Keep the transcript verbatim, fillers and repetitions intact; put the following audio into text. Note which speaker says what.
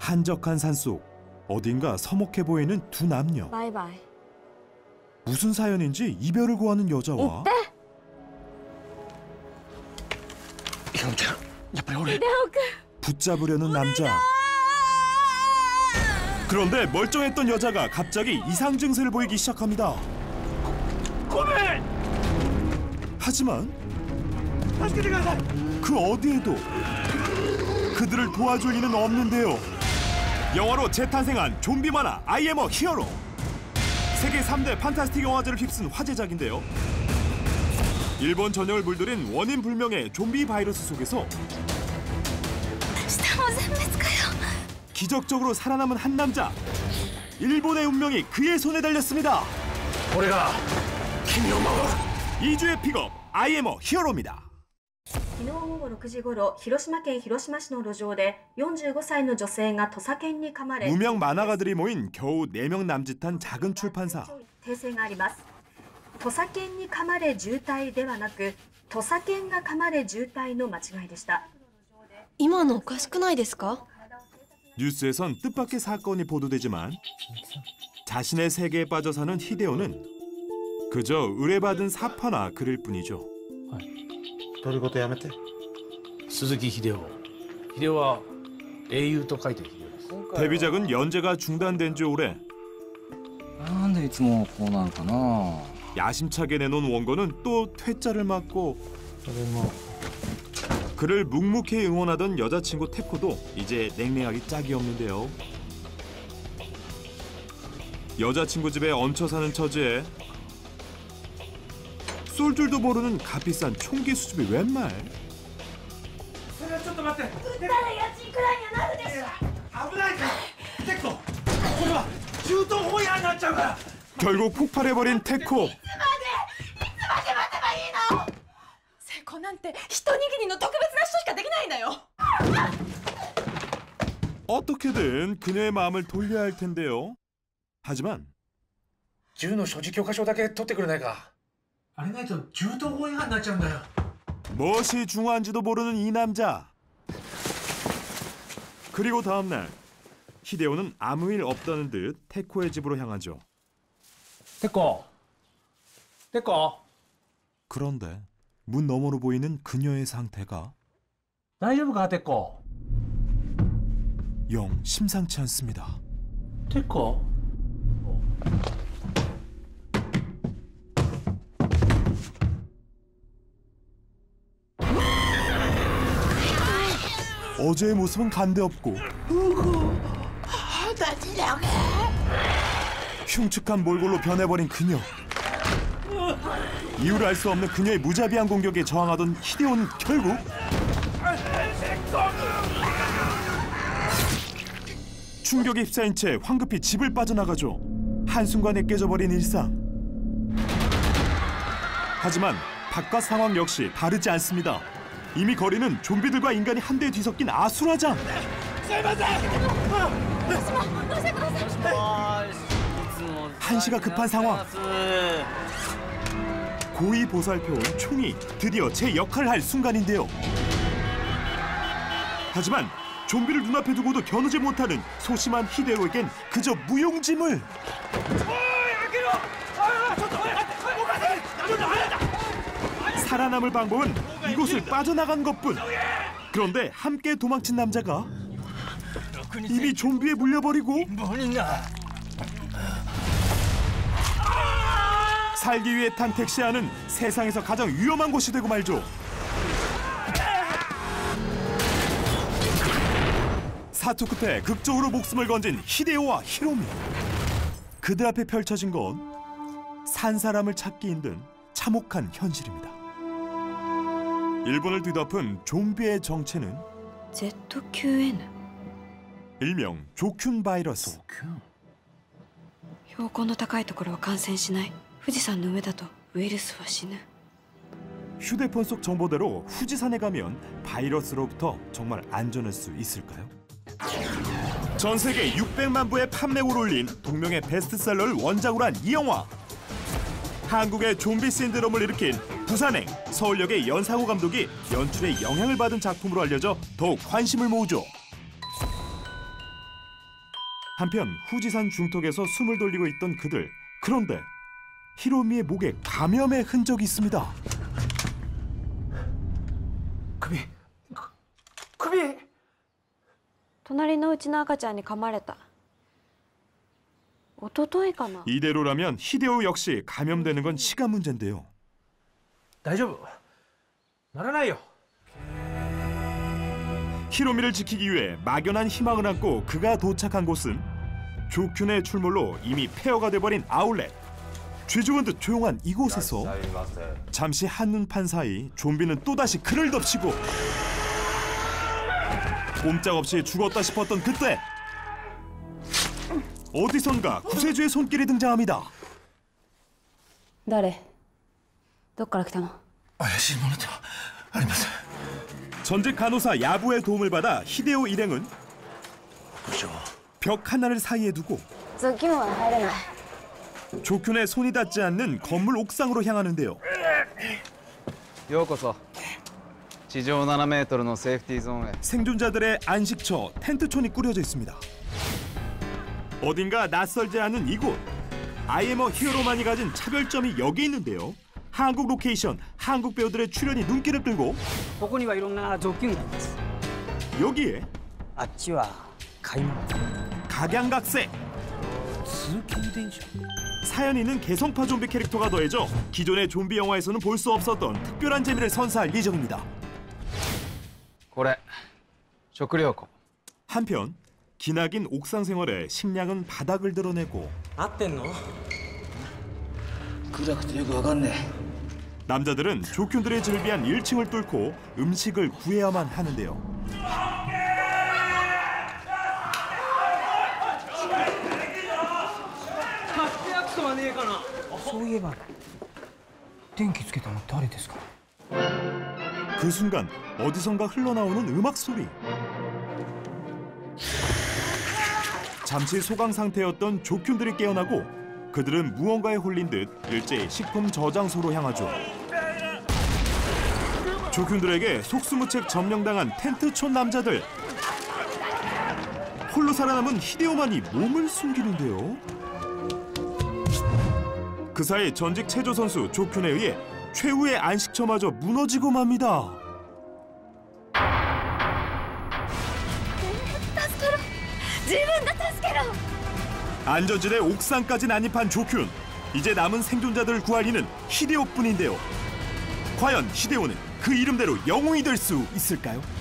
Speaker 1: 한적한 산속 어딘가 서먹해 보이는 두 남녀.
Speaker 2: 바이바이.
Speaker 1: 무슨 사연인지 이별을 고하는 여자와 붙잡으려는 남자. 그런데 멀쩡했던 여자가 갑자기 이상 증세를 보이기 시작합니다. 하지만 그 어디에도 그들을 도와줄 이는 없는데요. 영화로 재탄생한 좀비 만화 I am a hero. 세계 삼 대 판타스틱 영화제를 휩쓴 화제작인데요. 일본 전역을 물들인 원인 불명의 좀비 바이러스 속에서 기적적으로 살아남은 한 남자. 일본의 운명이 그의 손에 달렸습니다. 이 주의 픽업 I am a hero입니다.
Speaker 2: 昨日午後ろくじ頃、広島県広島市の路上でよんじゅうごさいの女性が土佐犬に噛まれ
Speaker 1: 무명 만화가들이 모인 겨우 네 명 남짓한 작은 출판사.
Speaker 2: 訂正があります。土佐犬に噛まれ重体ではなく、土佐犬が噛まれ重体の間違いでした。
Speaker 3: 今のおかしくないですか?
Speaker 1: 뉴스에선 뜻밖의 사건이 보도되지만 자신의 세계에 빠져 사는 히데오는 그저 의뢰받은 사파나 글일 뿐이죠.
Speaker 4: 独り言やめて。
Speaker 5: 鈴木秀夫。秀夫は英雄と書いて秀夫です。
Speaker 1: 데뷔작은 연재가 중단된 지 오래.
Speaker 6: なんでいつもこうなるかな.
Speaker 1: 야심차게 내놓은 원고는 또 퇴짜를 맞고 그를 묵묵히 응원하던 여자친구 테코도 이제 냉랭하기 짝이 없는데요. 여자친구 집에 얹혀 사는 처지에 쏠 줄도 모르는 값비싼 총기 수집이 웬 말. 결국 폭발해버린 테코. 어떻게든 그녀의 마음을 돌려야 할 텐데요. 하지만
Speaker 5: 銃の所持許可証だけ取ってくれないか。あれないと銃刀法違反になっちゃうんだよ。
Speaker 1: 무엇이 중요한지도 모르는 이 남자. 그리고 다음 날 히데오는 아무 일 없다는 듯 테코의 집으로 향하죠.
Speaker 5: 테코. 테코.
Speaker 1: 그런데 문 너머로 보이는 그녀의 상태가
Speaker 5: 大丈夫か테코?
Speaker 1: 영 심상치 않습니다.
Speaker 5: 테코.
Speaker 1: 어제의 모습은 간데없고 흉측한 몰골로 변해버린 그녀. 이유를 알 수 없는 그녀의 무자비한 공격에 저항하던 히데오는 결국 충격에 휩싸인 채 황급히 집을 빠져나가죠. 한순간에 깨져버린 일상. 하지만 바깥 상황 역시 다르지 않습니다. 이미 거리는 좀비들과 인간이 한데 뒤섞인 아수라장. 한시가 급한 상황. 고이 보살펴온 총이 드디어 제 역할을 할 순간인데요. 하지만 좀비를 눈앞에 두고도 겨누지 못하는 소심한 히데오에겐 그저 무용지물. 살아남을 방법은 이곳을 빠져나간 것뿐. 그런데 함께 도망친 남자가 이미 좀비에 물려버리고 살기 위해 탄 택시 안은 세상에서 가장 위험한 곳이 되고 말죠. 사투 끝에 극적으로 목숨을 건진 히데오와 히로미. 그들 앞에 펼쳐진 건 산 사람을 찾기 힘든 참혹한 현실입니다. 일본을 뒤덮은 좀비의 정체는
Speaker 3: 제트큐 에ヌ.
Speaker 1: 일명 조큐 바이러스.
Speaker 3: 標高の高いところは感染しない。富士山の上だとウイルスは死ぬ。
Speaker 1: 휴대폰 속 정보대로 후지산에 가면 바이러스로부터 정말 안전할 수 있을까요? 전 세계 육백만 부의 판매고를 올린 동명의 베스트셀러를 원작으로 한 이 영화. 한국의 좀비 신드롬을 일으킨 부산행, 서울역의 연상호 감독이 연출에 영향을 받은 작품으로 알려져 더욱 관심을 모으죠. 한편 후지산 중턱에서 숨을 돌리고 있던 그들. 그런데 히로미의 목에 감염의 흔적이 있습니다.
Speaker 5: 首く首
Speaker 3: 隣のうちの赤ちゃんに噛まれた。一昨日かな。
Speaker 1: 이대로라면 히데오 역시 감염되는 건 시간 문제인데요.
Speaker 5: 大丈夫ならないよ
Speaker 1: 히로미를 지키기 위해 막연한 희망을 안고 그가 도착한 곳은 조균의 출몰로 이미 폐허가 돼버린 아울렛. 죄 좋은 듯 조용한 이곳에서 잠시 한눈판 사이 좀비는 또다시 그를 덮치고 꼼짝없이 죽었다 싶었던 그때 어디선가 구세주의 손길이 등장합니다.
Speaker 3: 誰？どっから来たの？
Speaker 5: 怪しいものではありません
Speaker 1: 전직 간호사 야부의 도움을 받아 히데오 일행은 벽 하나를 사이에 두고
Speaker 3: 雑巾は入れない。
Speaker 1: 조균의 손이 닿지 않는 건물 옥상으로 향하는데요.
Speaker 6: ようこそ地上ななメートルのセーフティーゾーンへ
Speaker 1: 생존자들의 안식처 텐트촌이 꾸려져 있습니다. 어딘가 낯설지 않은 이곳. 아이엠어 히어로만이 가진 차별점이 여기 있는데요. 한국 로케이션, 한국 배우들의 출연이 눈길을 끌고
Speaker 7: ここにはいろんな雑巾があります。
Speaker 1: 여기에
Speaker 7: あっちは買い物。
Speaker 1: 각양각색
Speaker 7: 通勤電車。
Speaker 1: 사연 있는 개성파 좀비 캐릭터가 더해져 기존의 좀비 영화에서는 볼 수 없었던 특별한 재미를 선사할 예정입니다.
Speaker 6: これ食料庫
Speaker 1: 한편 기나긴 옥상 생활에 식량은 바닥을 드러내고
Speaker 7: 合ってんの？暗くてよくわかんねえ。
Speaker 1: 남자들은 조균들의 즐비한 일 층을 뚫고 음식을 구해야만 하는데요.
Speaker 7: そういえば電気つけたの誰ですか？
Speaker 1: 그 순간 어디선가 흘러나오는 음악 소리. 잠시 소강 상태였던 조균들이 깨어나고 그들은 무언가에 홀린 듯 일제히 식품 저장소로 향하죠. 조균들에게 속수무책 점령당한 텐트촌 남자들. 홀로 살아남은 히데오만이 몸을 숨기는데요. 그 사이 전직 체조 선수 조균에 의해 최후의 안식처마저 무너지고 맙니다. 안전지대 옥상까지 난입한 조균. 이제 남은 생존자들을 구할 이는 히데오뿐인데요. 과연 히데오는 그 이름대로 영웅이 될 수 있을까요?